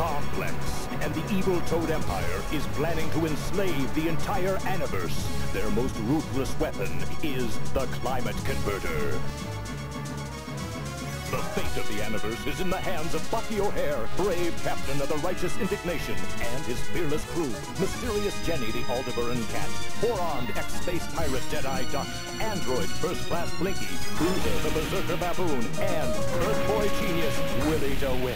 complex, and the evil Toad Empire is planning to enslave the entire Aniverse. Their most ruthless weapon is the Climate Converter. The fate of the Aniverse is in the hands of Bucky O'Hare, brave captain of the Righteous Indignation, and his fearless crew, Mysterious Jenny the Aldebaran Cat, four-armed ex-space pirate Deadeye Duck, android first-class Blinky, Cruiser the Berserker Baboon, and Earth Boy genius Willie DeWitt.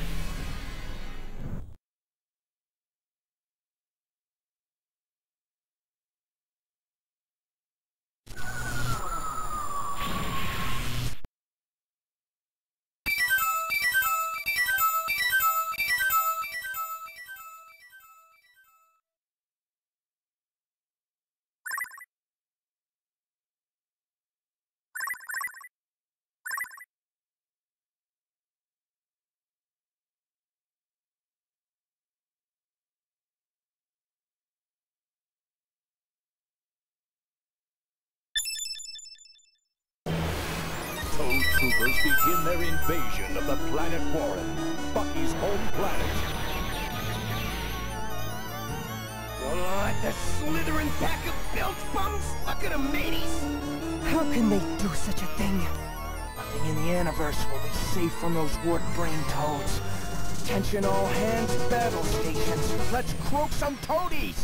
Toad troopers begin their invasion of the planet Warren, Bucky's home planet. What, the slithering pack of bilge bums? Look at them, mateys! How can they do such a thing? Nothing in the Aniverse will be safe from those wart-brain toads. Attention all hands, battle stations. Let's croak some toadies!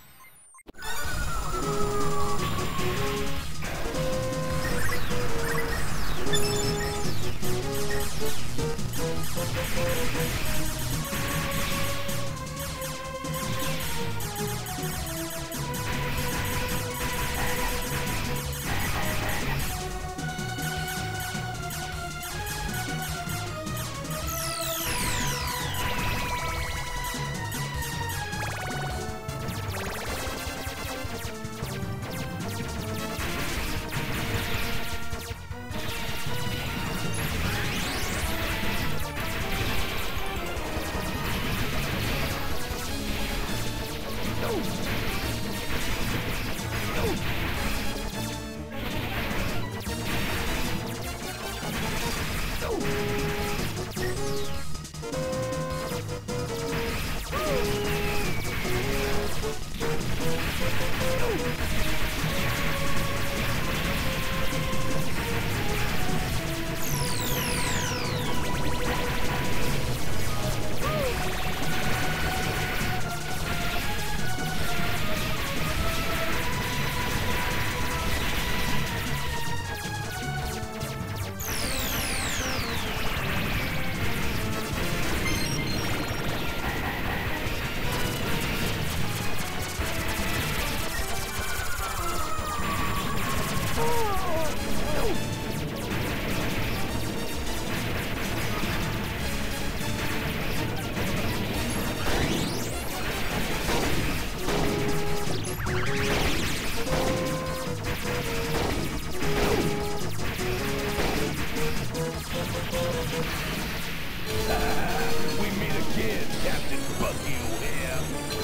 We meet again, Captain Bucky O'Hare.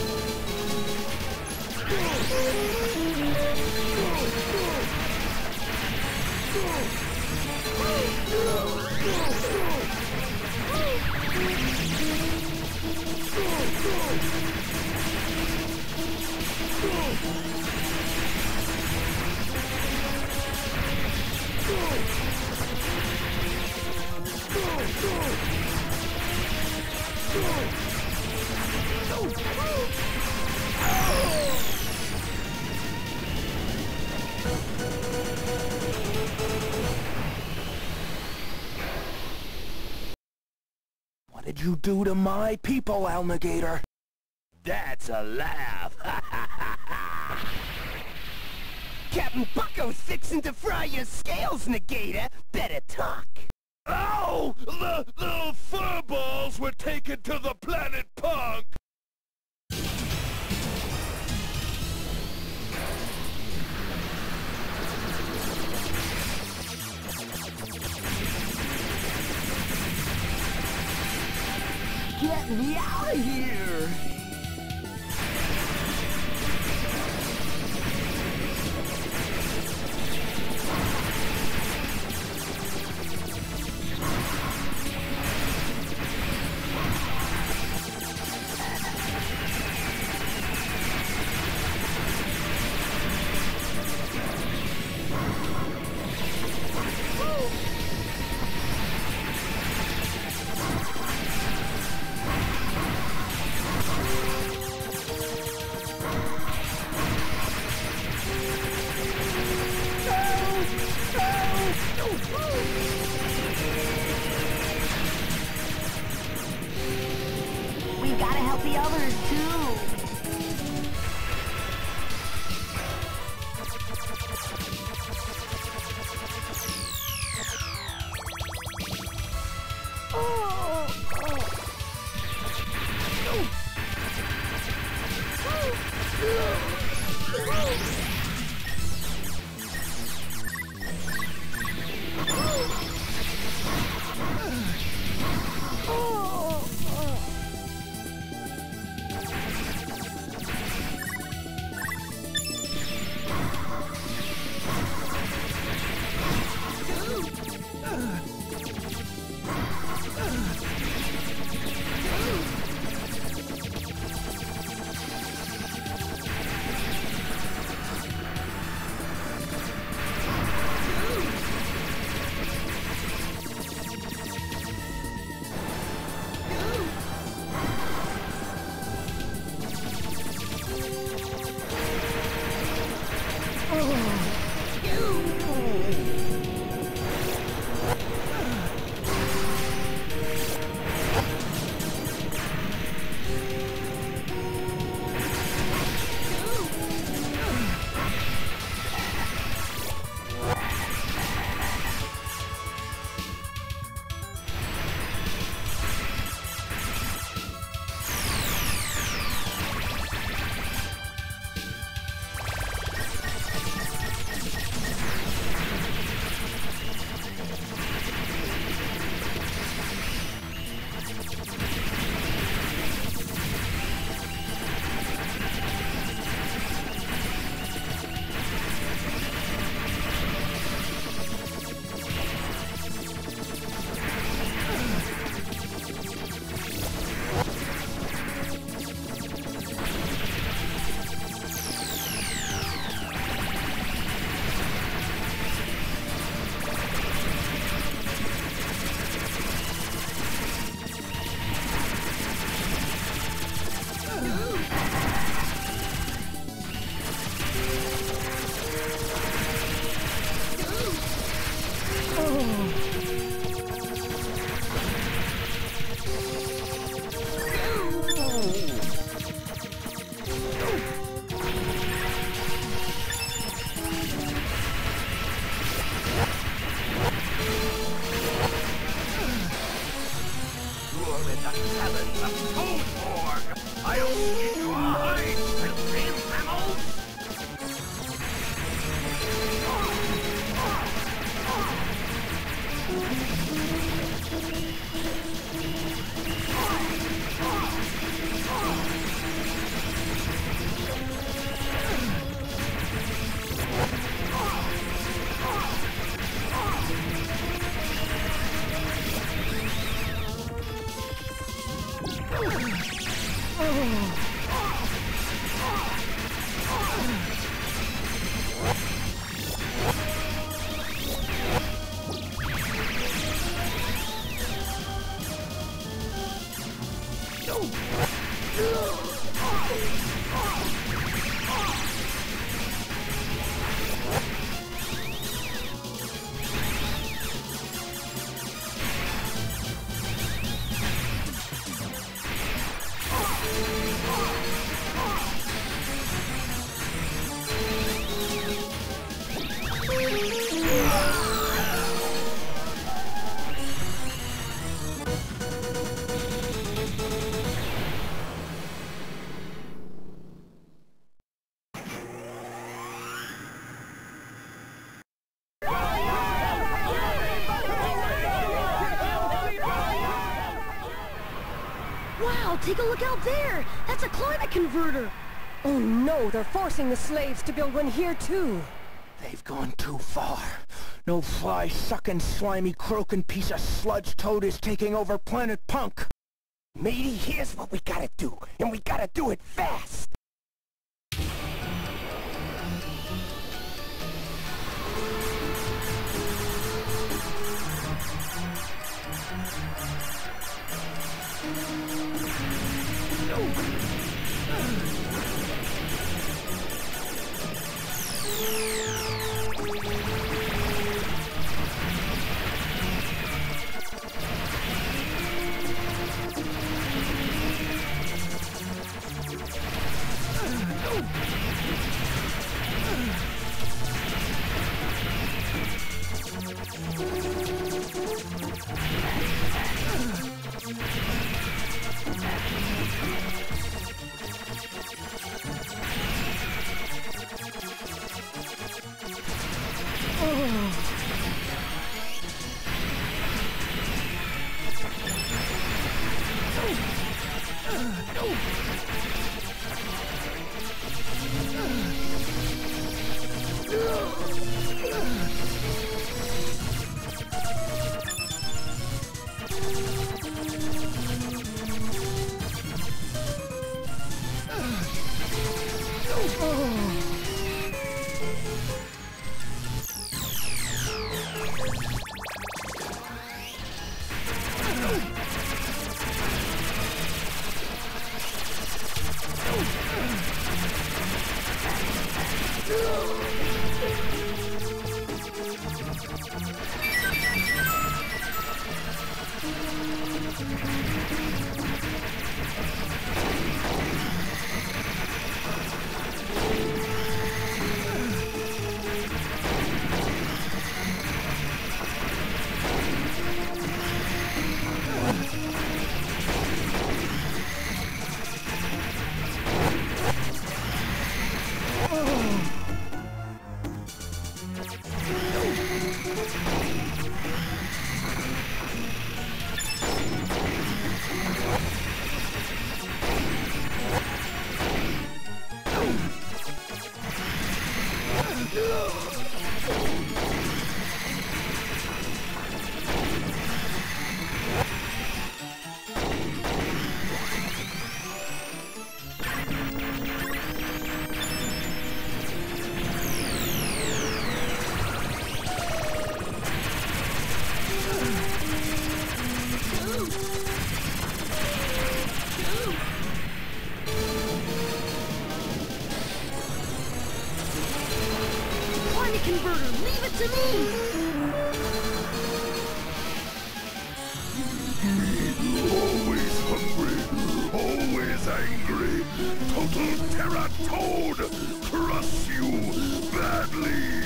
What did you do to my people, Alligator? That's a laugh. Captain Bucko's fixing to fry your scales, Negator. Better talk. Oh! The little furballs were taken to the planet Punk! Get me out of here! about the others, too? Wow, take a look out there! That's a climate converter! Oh no, they're forcing the slaves to build one here too! They've gone too far. No fly-sucking, slimy, croaking piece of sludge toad is taking over Planet Punk! Matey, here's what we gotta do, and we gotta do it fast! Converter, leave it to me! Always hungry, always angry. Total Terra Toad, crush you badly.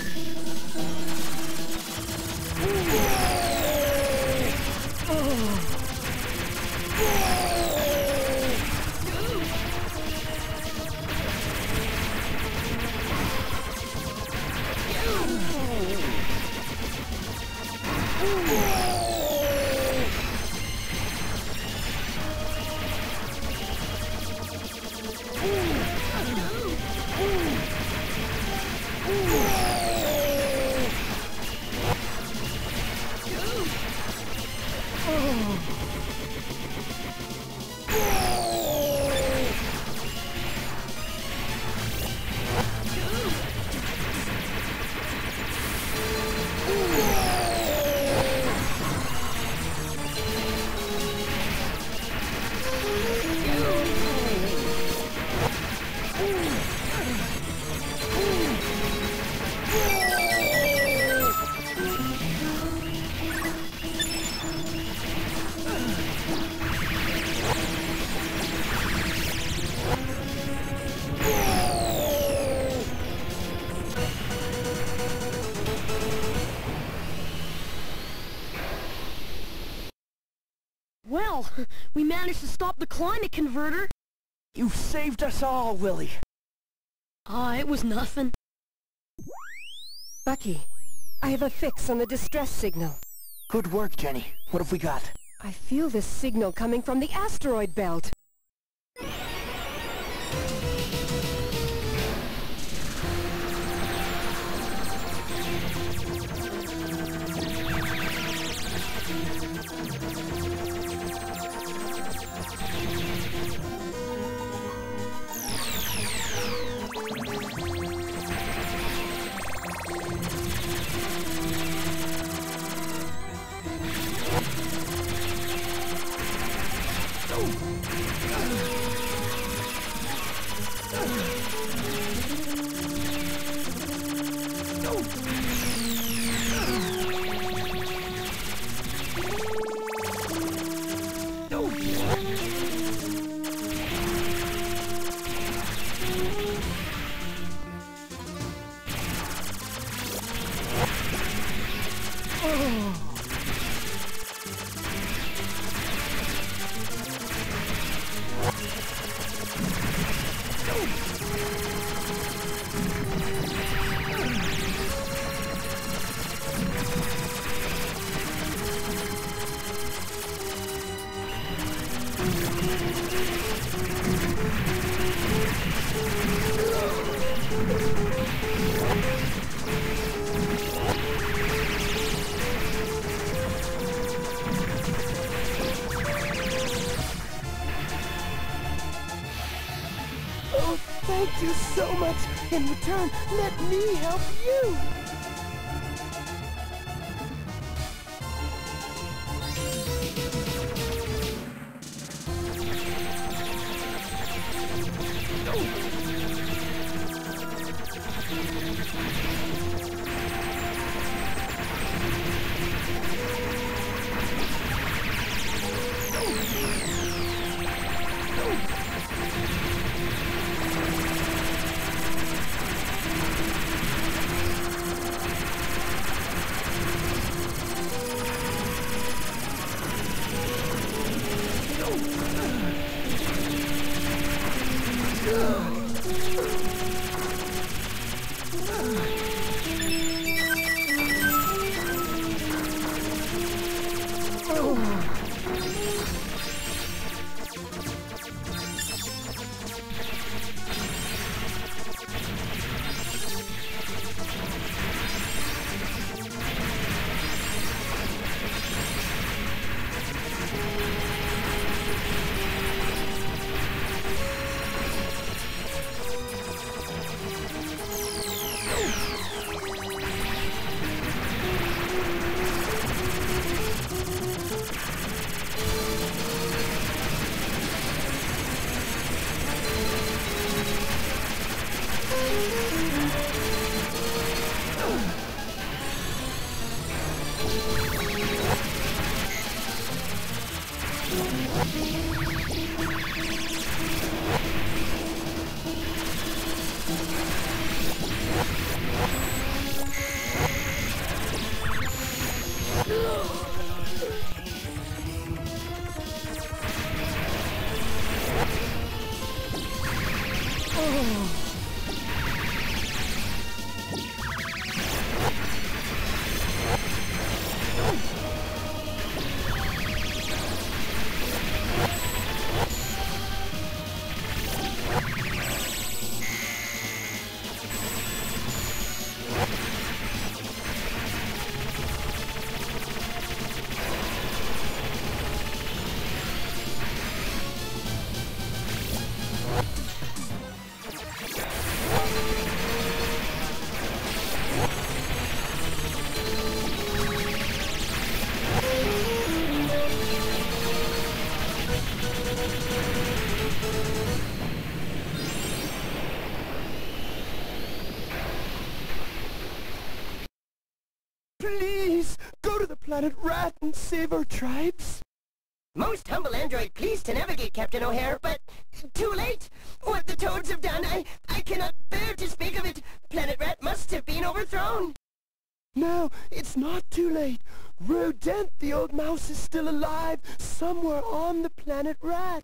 Well, we managed to stop the climate converter. You saved us all, Willie. It was nothing. Bucky, I have a fix on the distress signal. Good work, Jenny. What have we got? I feel this signal coming from the asteroid belt. do so much. In return, let me help you. Please, go to the planet Rat and save our tribes. Most humble android, pleased to navigate, Captain O'Hare, but too late. What the Toads have done, I cannot bear to speak of it. Planet Rat must have been overthrown. No, it's not too late. Rodent, the old mouse, is still alive somewhere on the planet Rat.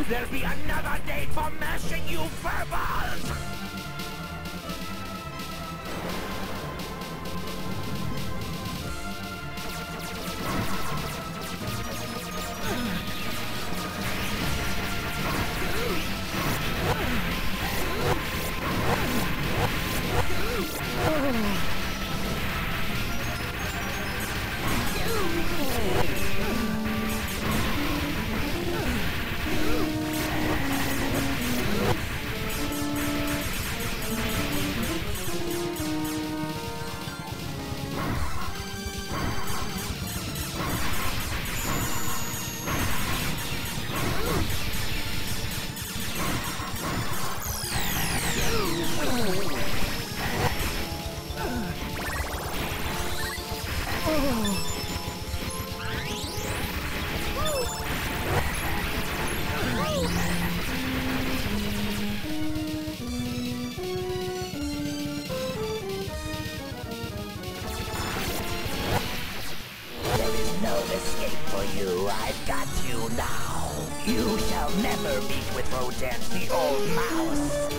There'll be another date for mashing you verbals! I've got you now. You shall never meet with Rodent, the old mouse.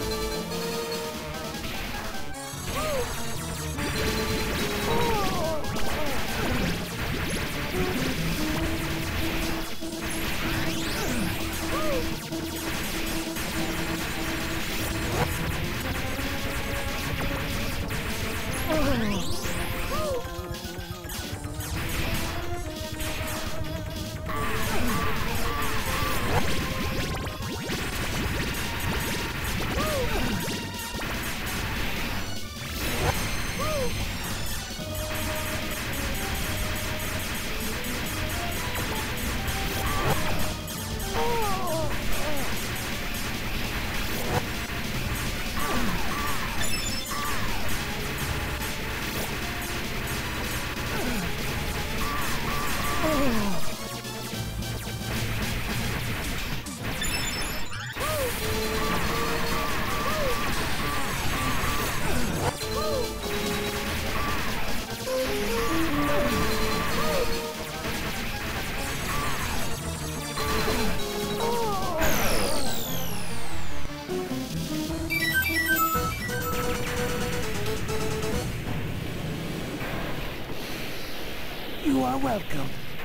You are welcome.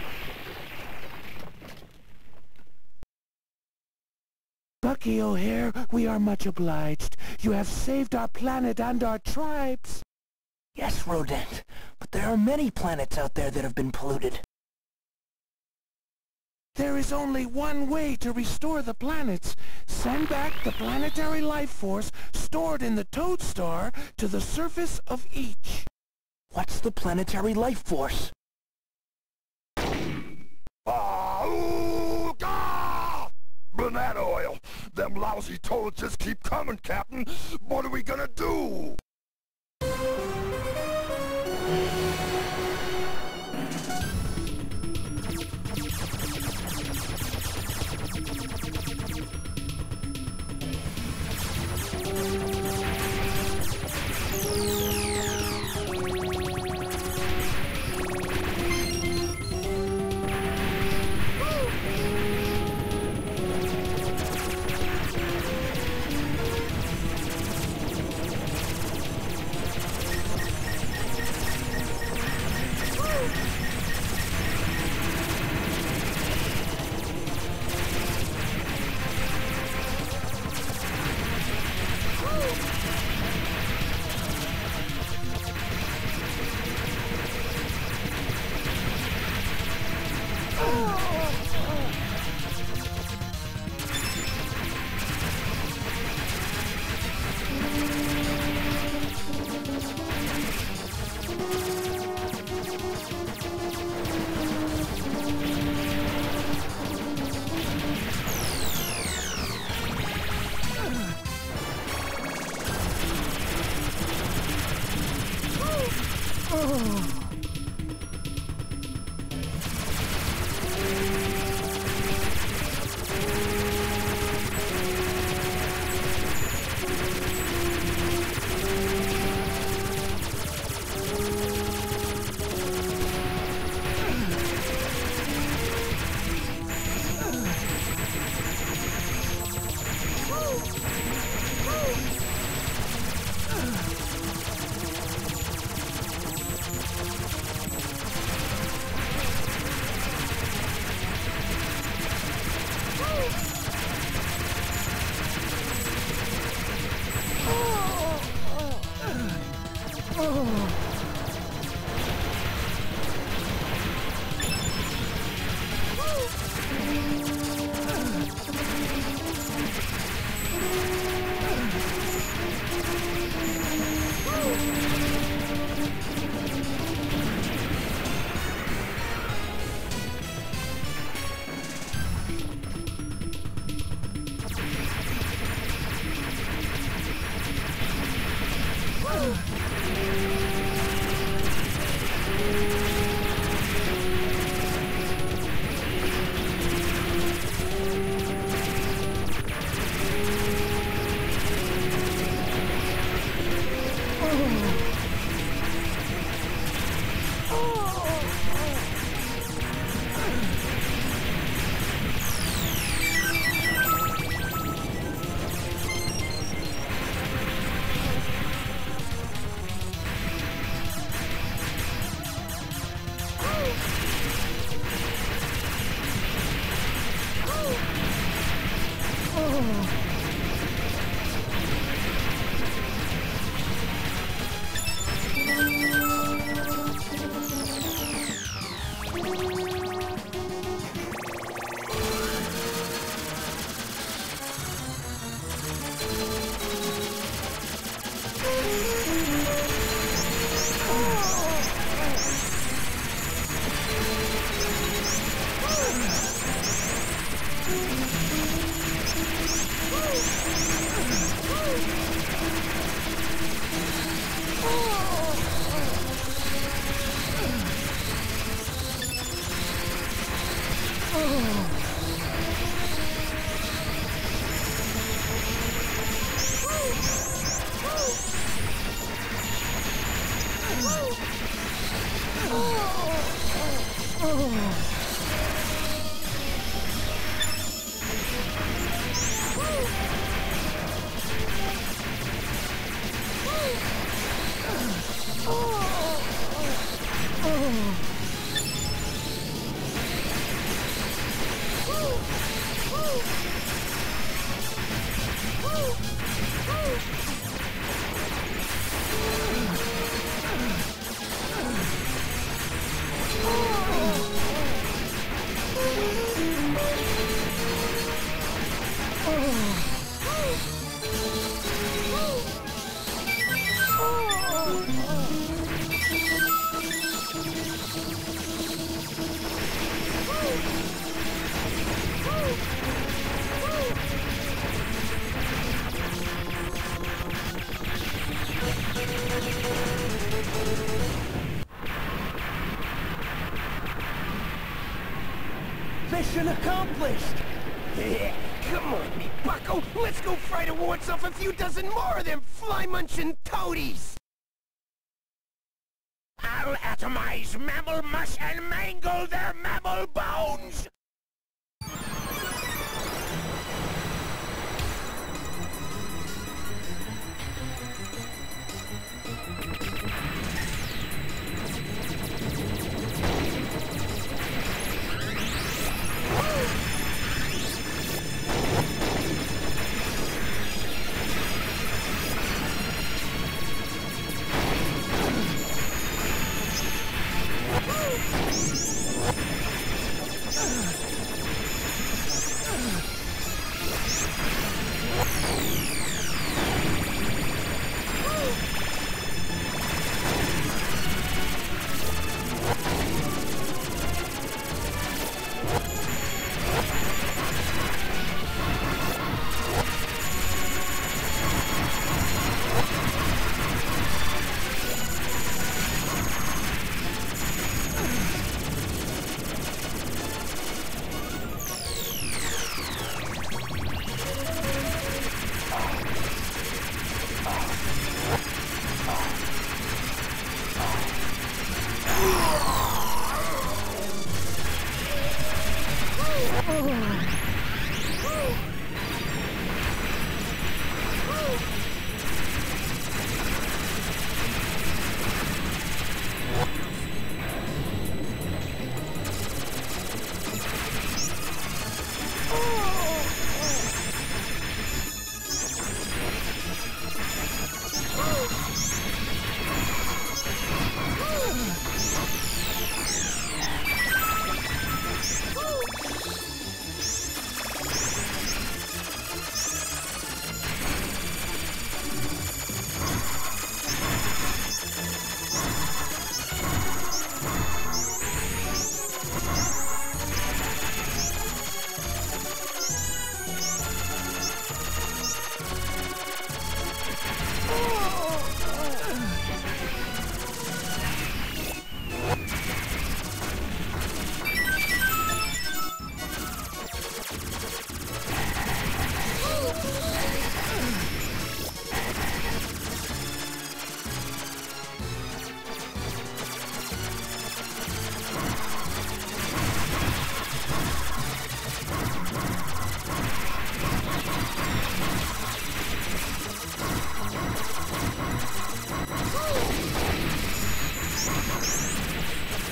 Bucky O'Hare, we are much obliged. You have saved our planet and our tribes. Yes, Rodent, but there are many planets out there that have been polluted. There is only one way to restore the planets. Send back the planetary life force stored in the Toad Star to the surface of each. What's the planetary life force? Banana oil! Them lousy toads just keep coming, Captain! What are we gonna do? Mission accomplished! Yeah, come on, me bucko. Let's go fight a warts off a few dozen more of them fly-munching toadies! I'll atomize mammal mush and mangle their mammal bones!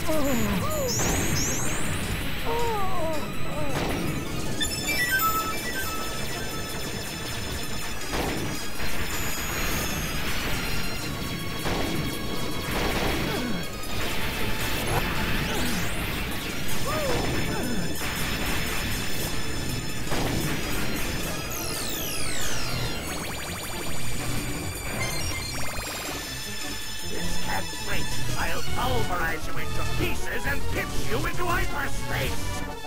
I'll pulverize you into pieces and pitch you into hyperspace!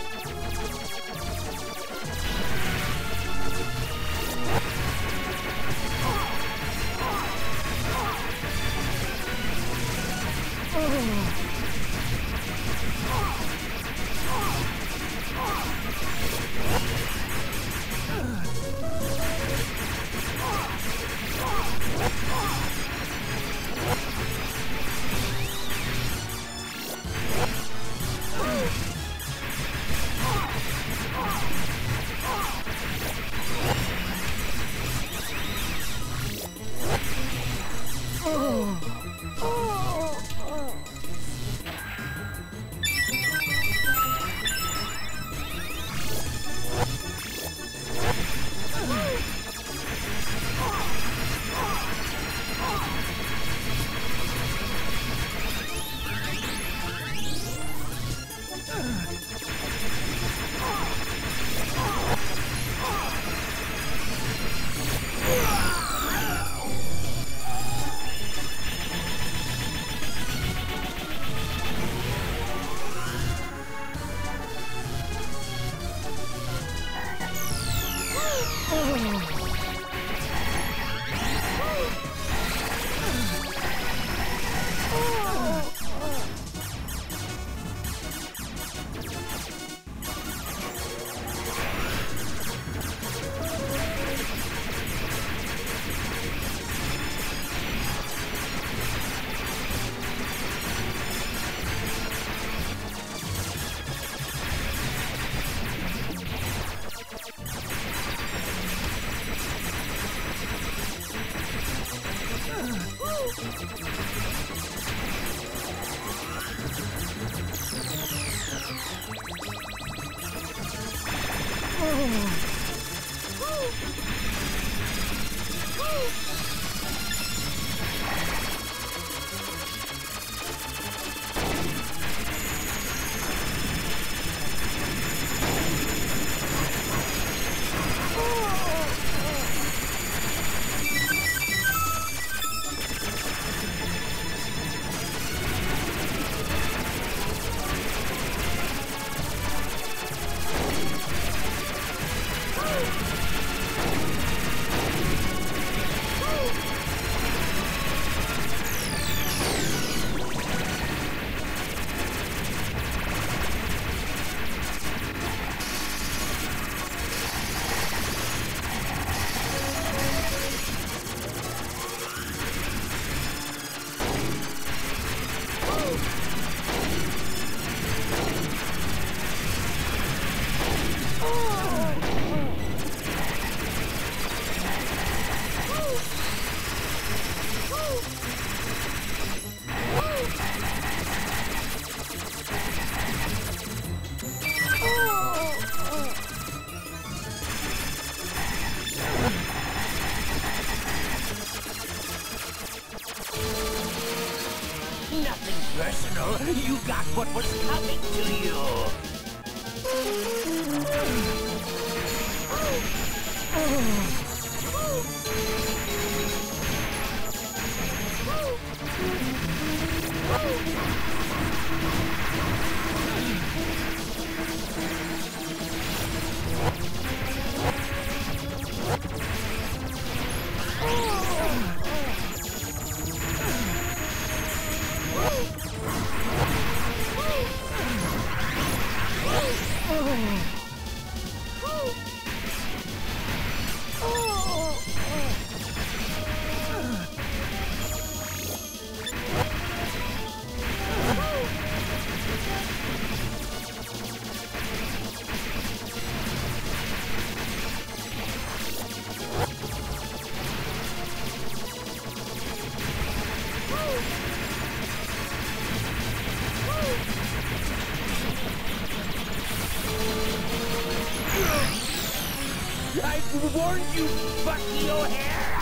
Nothing personal. You got what was coming to you. warned you, Bucky O'Hare!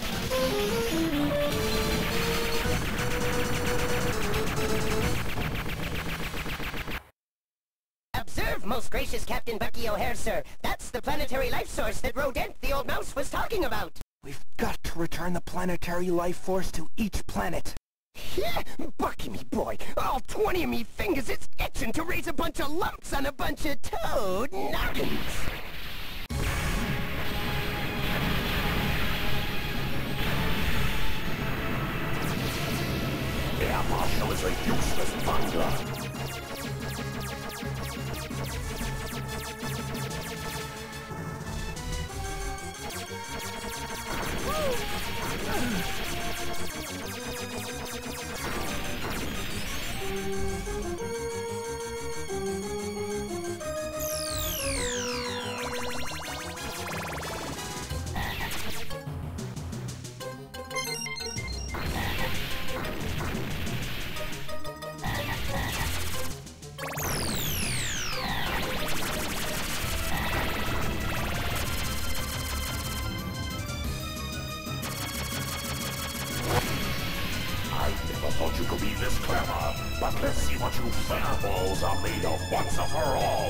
Observe, most gracious Captain Bucky O'Hare, sir. That's the planetary life source that Rodent, the old mouse, was talking about. We've got to return the planetary life force to each planet. Yeah, Bucky, me boy, all 20 of me fingers is itching to raise a bunch of lumps on a bunch of toad noggins. Air Marshal is a useless bungler. Thought you could be this clever, but let's see what you fireballs are made of once and for all.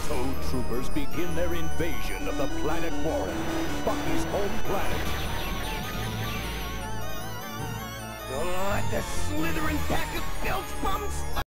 Toad troopers begin their invasion of the planet Warren, Bucky's home planet. Oh, the slithering pack of bilge bums!